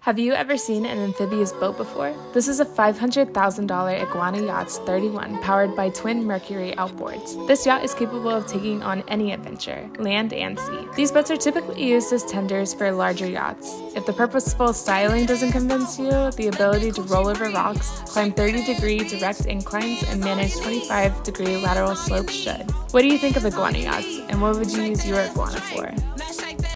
Have you ever seen an amphibious boat before? This is a $500,000 Iguana Yachts 31 powered by twin Mercury outboards. This yacht is capable of taking on any adventure, land and sea. These boats are typically used as tenders for larger yachts. If the purposeful styling doesn't convince you, the ability to roll over rocks, climb 30-degree direct inclines, and manage 25-degree lateral slopes should. What do you think of Iguana Yachts, and what would you use your Iguana for?